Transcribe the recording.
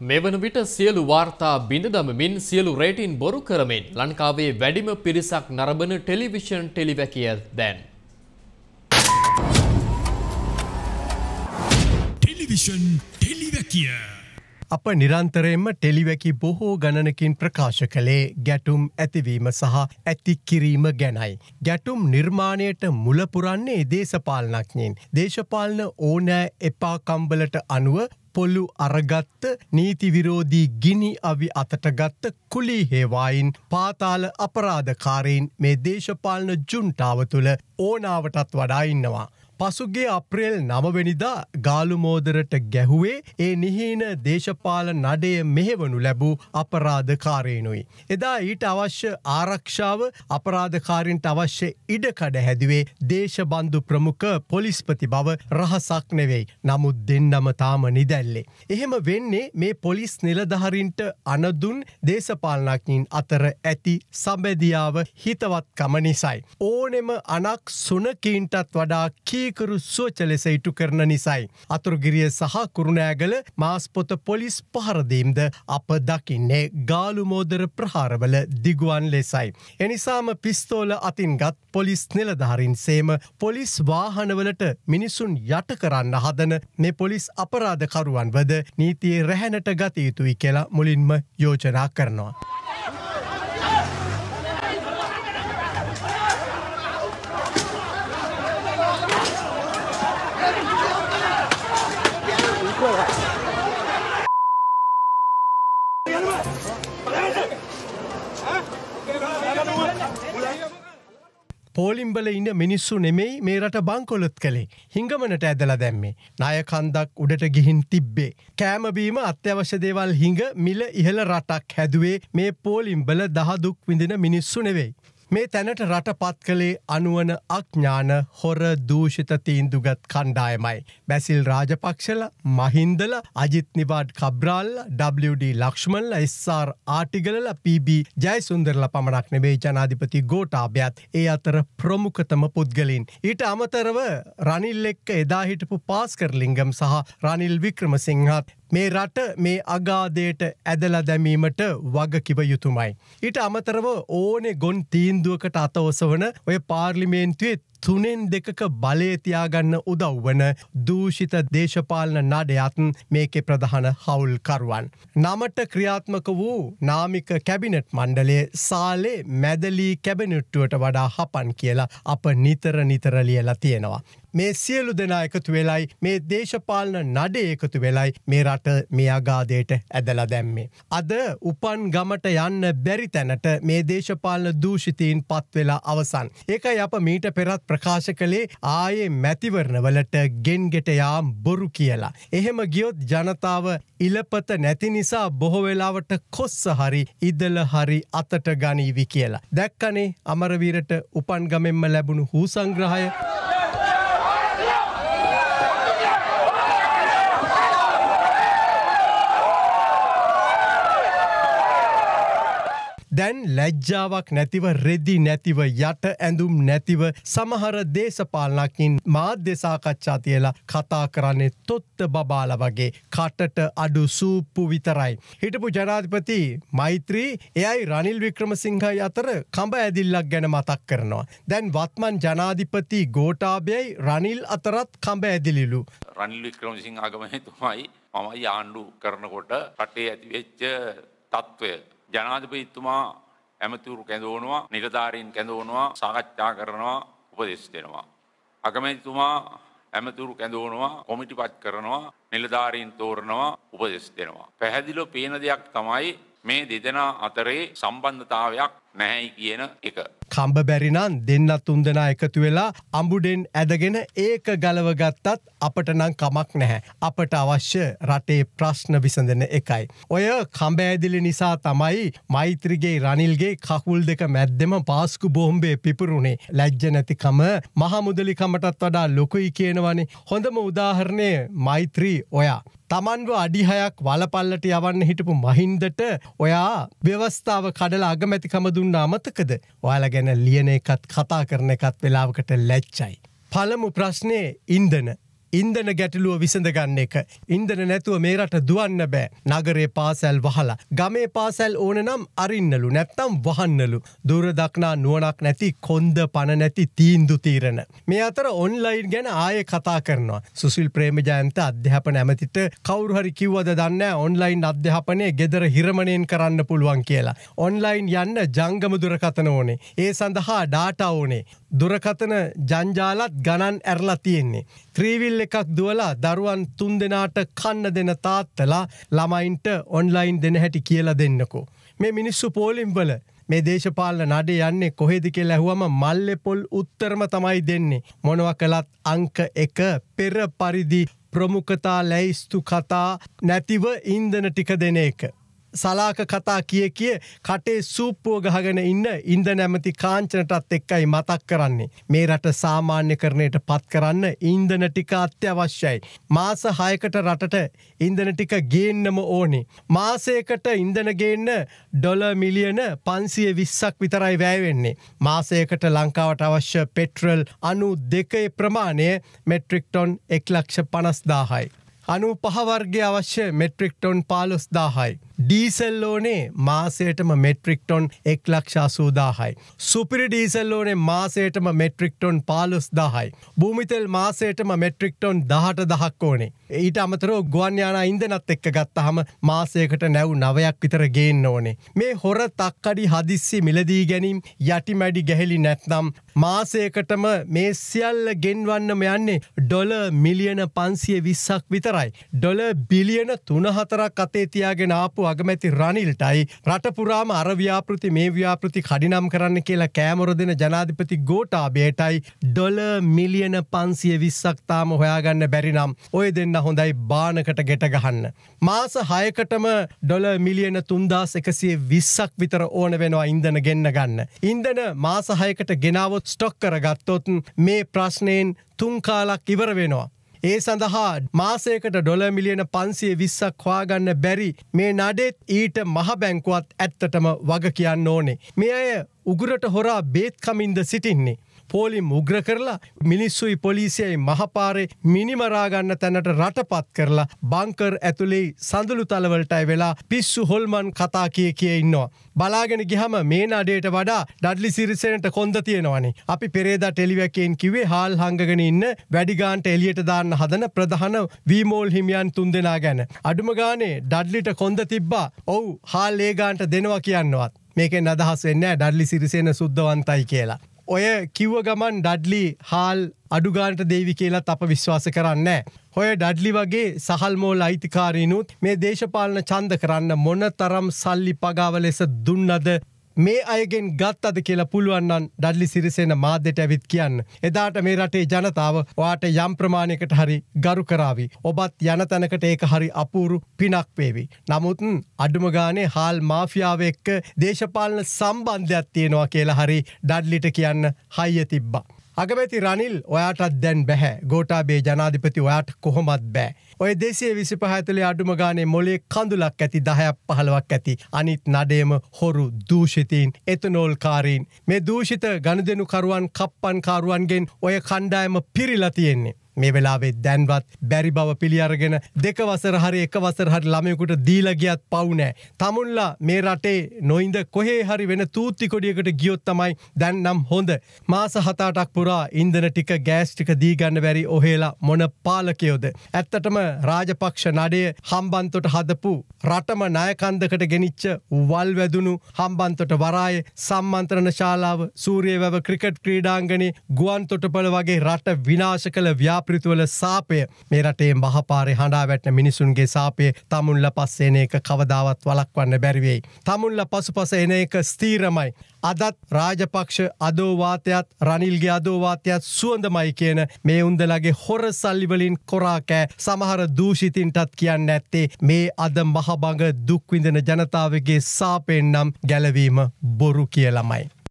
මෙවන විට සියලු වාර්තා බිඳ දමමින් සියලු රේටින් බොරු කරමින් ලංකාවේ වැඩිම පිරිසක් නරඹන ටෙලිවිෂන් ටෙලිවැකිය දැන්. ටෙලිවිෂන් ටෙලිවැකිය අප නිරන්තරයෙන්ම ටෙලිවැකි බොහෝ ගණනකින් ප්‍රකාශ කළේ ගැටුම් ඇතිවීම සහ ඇති කිරීම ගැනයි. ගැටුම් නිර්මාණයට මුල පුරන්නේ දේශපාලනඥයින්. දේශපාලන ඕනෑ එපා කම්බලට අනුව පොල්ලු අරගත්ත නීති විරෝධී ගිනි අවි අතටගත්ත කුලී හේවායින් පාතාල අපරාධකාරයින් මේ දේශපාලන ජුන්ටාව තුළ ඕනාවටත් වඩා ඉන්නවා. පසුගේ අප්‍රේල් 9 වෙනිදා ගාලුමෝදරට ගැහුවේ ඒ නිහීන දේශපාල නඩය මෙහෙවනු ලැබූ අපරාධකාරයනුයි. එදා ඊට අවශ්‍ය ආරක්ෂාව අපරාධකාරින්ට අවශ්‍ය ඉඩකඩ හැදුවේ දේශබන්ධු ප්‍රමුඛ පොලිස්පති බව රහසක් නෙවෙයි. නමුත් දෙන්නම තාම නිදැල්ලේ. එහෙම වෙන්නේ මේ පොලිස් නිලධාරීන්ට අනදුන් දේශපාලනඥයින් අතර ඇති සබැදියාව හිතවත්කම නිසයි. ඕනෙම අනක් සුනකීන්ටත් වඩා කීකරු සුවච ලෙස ඉටු කරන නිසයි. අතුරුගිරිය සහ කුරුණෑගල මාස්පොත පොලිස් පහරදීම්ද අප දකින්නේ ගාලුමෝදර ප්‍රහාරවල දිගුවන් ලෙසයි. එනිසාම පිස්තෝල අතින්ගත් පොලිස් නිලධාරින් සේම පොලිස් වාහනවලට මිනිසුන් යට කරන්න හදන මේ පොලිස් අපරාධකරුවන්වද නීතියේ රැහැනට ගත යුතුයි කියලා මුලින්ම යෝජනා කරනවා. පෝලිම්බල ඉන්න මිනිස්සු නෙමෙයි මේ රට බංකොලොත් කළේ. හිඟමනට ඇදලා දැම්මේ. ණයකන්දක් උඩට ගිහින් තිබ්බේ. කෑම බීම අත්‍යවශ්‍ය දේවල් හිඟ මිල ඉහළ රටක් හැදුවේ මේ පෝලිම්බල දහදුක් විඳින මිනිස්සු නෙවෙයි. මේ තැනට රටපත් කළේ අනුවන අඥාන හොර දූෂිත තීන්දුගත් කණ්ඩායමයි. Basil රාජපක්ෂල, මහින්දල, Ajith Nivard කබ්‍රාල්ල, WD ලක්ෂ්මන්ල, SR ආටිගලල, PB ජයසුන්දරල පමණක් නෙවෙයි ජනාධිපති ගෝඨාභයත් ඒ අතර ප්‍රමුඛතම පුද්ගලයින්. ඊට අමතරව රනිල් එක්ක එදා හිටපු පාස්කර්ලිංගම් සහ රනිල් වික්‍රමසිංහත් මේ රට මේ අගාදයට ඇදලා දැමීමට වගකිව යුතුමයි. ඊට අමතරව ඕනේ ගොන් තීන්දුවකට අත ඔසවන ඔය පාර්ලිමේන්තුවේ 3/2 බලය තියාගන්න උදව් වන දූෂිත දේශපාලන නඩයත් මේකේ ප්‍රධාන හවුල්කරුවන්. නමට ක්‍රියාත්මක වූ නාමික කැබිනට් මණ්ඩලයේ සාලේ මැදලී කැබිනට්ටුවට වඩා හපන් කියලා අප නිතර ලියලා තියෙනවා. මේ සියලු දෙනා එකතු වෙලයි මේ දේශපාලන නඩේ එකතු වෙලයි මේ රට මේ අගාදයට ඇදලා දැම්මේ. අද උපන් ගමට යන්න බැරි තැනට මේ දේශපාලන දූෂිතීන් පත් වෙලා අවසන්. ඒකයි අප මීට පෙරත් ප්‍රකාශ කළේ ආයේ මැතිවරණවලට ගෙන්ගෙට යාම් බොරු කියලා. එහෙම ගියොත් ජනතාව ඉලපත නැති නිසා බොහෝ වෙලාවට කොස්ස හරි ඉදල හරි අතට ගනීවි කියලා. දැක්කනේ අමරවීරට උපන් ගමෙන්ම ලැබුණු හූ සංග්‍රහය. දැන් ලැජ්ජාවක් නැතිව රෙදි නැතිව යට ඇඳුම් නැතිව සමහර දේශපාලනඥයින් මාධ්‍ය සාකච්ඡා තියලා කතා කරන්නේ තොත්ත බබාලා වගේ කටට අඩු සූප්පු විතරයි. හිටපු ජනාධිපති මෛත්‍රී එයයි රනිල් වික්‍රමසිංහයි අතර කඹ ඇදිල්ලක් ගැන මතක් කරනවා. දැන් වත්මන් ජනාධිපති ගෝඨාභයයි රනිල් අතරත් කඹ ඇදිලිලු. රනිල් වික්‍රමසිංහ ආගමතුමායි මමයි ආණ්ඩු කරනකොට රටේ ඇතිවෙච්ච තත්ත්වය ජනාධිපතිතුමා ඇමතිවරු කැඳවනවා, නිලධාරීන් කැඳවනවා, සාකච්ඡා කරනවා, උපදෙස් දෙනවා. අගමැතිතුමා ඇමතිවරු කැඳවනවා, කොමිටිපත් කරනවා, නිලධාරීන් තෝරනවා, උපදෙස් දෙනවා. පැහැදිලිව පේන දෙයක් තමයි මේ දෙදෙනා අතරේ සම්බන්ධතාවයක් නැහැයි කියන එක. කම්බ බැරිනම් දෙන්න තුන්දෙනා එකතු වෙලා අඹුඩෙන් ඇදගෙන ඒක ගලව ගත්තත් අපට නම් කමක් නැහැ. අපට අවශ්‍ය රටේ ප්‍රශ්න විසඳන එකයි. ඔය කම්බ ඇදිලි නිසා තමයි මෛත්‍රිගේ රනිල්ගේ කකුල් දෙක මැද්දෙම පාස්කු බෝම්බේ පිපුරුනේ. ලැජ්ජ නැතිකම මහමුදලිකමටත් වඩා ලොකුයි කියනවනේ. හොඳම උදාහරණය මෛත්‍රී ඔයා. තමන්ව අඩිහයක් වලපල්ලට යවන්න හිටපු මහින්දට ඔයා ව්‍යවස්ථාව කඩලා අගමැතිකම දුන්න අමතකද? ඔයාලා ගැන ලියන එකත් කතා කරන එකත් වෙලාවකට ලැජ්ජයි. පළමු ප්‍රශ්නේ ඉන්ධන. ඉන්ධන ගැටලුව විසඳගන්න එක. ඉන්ධන නැතුව මේ රට දුවන්න බෑ. නගරේ පාසැල් වහලා. ගමේ පාසැල් ඕන නම් අරින්නලු නැත්තම් වහන්නලු. දුර දක්නා නුවණක් නැති කොන්ද පණ නැති තීන්දු තීරණ. මේ අතර ඔන්ලයින් ගැන ආයේ කතා කරනවා. සුසිල් ප්‍රේමජයන්ත අධ්‍යාපන ඇමතිට කවුරු හරි කිව්වද දන්නේ නැහැ ඔන්ලයින් අධ්‍යාපනය ගෙදර හිරමණයෙන් කරන්න පුළුවන් කියලා. ඔන්ලයින් යන්න ජංගම දුරකථන ඕනේ. ඒ සඳහා ඩාටා ඕනේ. දුරකථන ජංජාලත් ගණන් ඇරලා තියෙන්නේ. ත්‍රීවිල් එකක් දුවලා දරුවන් 3 දෙනාට කන්න දෙන තාත්තලා ළමයින්ට ඔන්ලයින් දෙන හැටි කියලා දෙන්නකෝ. මේ මිනිස්සු පොලිම්වල මේ දේශපාලන නඩේ යන්නේ කොහෙද කියලා ඇහුවම මල්ලේපොල් උත්තරම තමයි දෙන්නේ. මොනවා කළත් අංක 1 පෙර පරිදි ප්‍රමුඛතා ලැයිස්තු කතා නැතිව ඉන්ධන ටික දෙන එක. සලාක කතා කිය කටේ සූප්පුව ගහගෙන ඉන්න ඉන්ධන ඇමති කාංචනටත් එක්කයි මතක් කරන්නේ. මේ රට සාමාන්‍යකරණයට පත් කරන්න ඉන්ධන ටික අත්‍යවශ්‍යයි. මාස 6කට රටට ඉන්ධන ටික ගේන්නම ඕනේ. මාසයකට ඉන්ධන ගේන්න ඩොලර් මිලියන 520ක් විතරයි වැය වෙන්නේ. මාසයකට ලංකාවට අවශ්‍ය පෙට්‍රල් 92 ප්‍රමාණය මෙට්‍රික් ටොන් 1,50,000යි. 95 වර්ගය අවශ්‍ය මෙට්‍රික් ටොන් 15,000යි. ඩීසල් ඕනේ මාසයටම මෙට්‍රික් ටොන් 1,80,000යි. සුපිරි ඩීසල් ඕනේ මාසයටම මෙට්‍රික් ටොන් 15,000යි. භූමිතෙල් මාසයටම මෙට්‍රික් ටොන් 18,000ක් ඕනේ. ඊට අමතරව ගුවන් යානා ඉන්ධනත් එක්ක ගත්තාම මාසයකට නැව් 9ක් විතර ගේන්න ඕනේ. මේ හොර තක්කඩි හදිස්සි මිලදී ගැනීම යටිමැඩි ගැහෙලි නැත්නම් මාසයකටම මේ සියල්ල ගෙන්වන්නම යන්නේ ඩොලර් මිලියන 520ක් විතරයි. ඩොලර් බිලියන 3-4ක් අතේ තියාගෙන ආපු අගමැති රනිල්ටයි රට පුරාම අර ව්‍යාපෘති මේ ව්‍යාපෘති කඩිනම් කරන්න කියලා කෑමොර දෙන ජනාධිපති ගෝඨාභයටයි ඩොලර් මිලියන 520ක් තාම හොයාගන්න බැරි නම් ඔය දෙන්න හොඳයි බානකට ගෙට ගහන්න. මාස 6කටම ඩොලර් මිලියන 3,120ක් විතර ඕන වෙනවා ඉන්ධන ගෙන්න ගන්න. ඉන්ධන මාස 6කට ගෙනාවොත් ස්ටොක් කරගත්තොත් මේ ප්‍රශ්නයෙන් 3 කාලක් ඉවර වෙනවා. ඒ සඳහා මාසයකට ඩොලර් මිලියන 520ක් හොයාගන්න බැරි මේ නඩෙත් ඊට මහ බැංකුවත් ඇත්තටම වග කියන්න ඕනේ. මේ අය උගුරට හොරා බේත් කමින්ද සිටින්නේ. පොලිම් උග්‍ර කරලා මිනිස්සුයි පොලිසියයි මහපාරේ මිනිමරා ගන්න තැනට රටපත් කරලා බංකර් ඇතුලේ සඳලු තලවලටයි වෙලා පිස්සු හොල්මන් කතා කිය ඉන්නවා. බලාගෙන ගියහම මේ නඩේට වඩා ඩඩ්ලි සිරිසේනට කොන්ද තියෙනවනේ. අපි පෙරේදා ටෙලිවැකෙන් කිව්වේ හාල් හංගගෙන ඉන්න වැඩි ගානට එළියට දාන්න හදන ප්‍රධාන වීමෝල් හිමියන් 3 දෙනා ගැන. අඩුම ගානේ ඩඩ්ලිට කොන්ද තිබ්බා. ඔව් හාල් ඒ ගානට දෙනවා කියන්නවත්. මේකෙන් අදහස් වෙන්නේ නැහැ ඩඩ්ලි සිරිසේන සුද්ධවන්තයි කියලා. ඔය කිව්ව ගමන් ඩඩ්ලි හාල් අඩුගානට දෙවි කියලාත් අප විශ්වාස කරන්නේ. ඔය ඩඩ්ලි වගේ සහල් මෝල් අයිතිකාරීනුත් මේ දේශපාලන ඡන්ද කරන්න මොන තරම් සල්ලි පගාව ලෙස දුන්නද මේ අයගෙන් ගත්තද කියලා පුළුවන් නම් ඩඩ්ලි සිරිසේන මාධ්‍යට ඇවිත් කියන්න. එදාට මේ රටේ ජනතාව ඔයාට යම් ප්‍රමාණයකට හරි ගරු කරાવી. ඔබත් යන තැනකට ඒක හරි අපූරු පිනක් වේවි. නමුත් අඩුම ගානේ හාල් මාෆියාව එක්ක දේශපාලන සම්බන්ධයක් තියෙනවා කියලා හරි ඩඩ්ලිට කියන්න හයිය තිබ්බා. අගමැති රනිල් ඔයාටත් දැන් බැහැ. ගෝඨාභය ජනාධිපති ඔයාට කොහොමත් බෑ. ඔය 225 ඇතුලේ අඩුම ගානේ මොලේ කඳුලක් ඇති 10ක් 15ක් ඇති. අනිත් නඩේම හොරු දූෂිතයින් එතනෝල් කාරීන්. මේ දූෂිත ගනුදෙනු කරුවන් කප්පන් කාරුවන්ගෙන් ඔය කණ්ඩායම පිරීලා තියෙන්නේ. මේ වෙලාවේ දැන්වත් බැරි බව පිළි අරගෙන 2 වසර හරි 1 වසර හරි ළමයෙකුට දීලා ගියත් පව් නැහැ. තමුන්ලා මේ රටේ නොඉඳ කොහේ හරි වෙන තූත්ති කොඩියකට ගියොත් තමයි දැන් නම් හොඳ. මාස 7-8ක් පුරා ඉන්ධන ටික ගෑස් ටික දී ගන්න බැරි ඔහෙලා මොන පාලකයෝද. ඇත්තටම රාජපක්ෂ නඩය හම්බන්තොට හදපු රටම ණයකන්දකට ගෙනිච්ච වල් වැදුණු හම්බන්තොට වරාය සම්මන්ත්‍රණ ශාලාව සූරියවැව ක්‍රිකට් ක්‍රීඩාංගණේ ගුවන් තොටුපළ වගේ රට විනාශ කළ ව්‍යාපෘතිවල සාපය මේ රටේ මහපාරේ හඬා වැටෙන මිනිසුන්ගේ සාපය තමුන්ලා පස්සේ එන එක කවදාවත් වළක්වන්න බැරි වෙයි. තමුන්ලා පසුපස එන එක ස්ථීරමයි. අදත් රාජපක්ෂ අදෝවාතයත් රනිල්ගේ අදෝවාතයත් සුවඳමයි කියන මේ උන්දලගේ හොර සල්ලි වලින් කොරා කෑ සමහර දූෂිතින්ටත් කියන්නේ නැත්තේ මේ අද මහ බඟ දුක් විඳින ජනතාවගේ සාපෙන් නම් ගැලවීම බොරු කියලාමයි.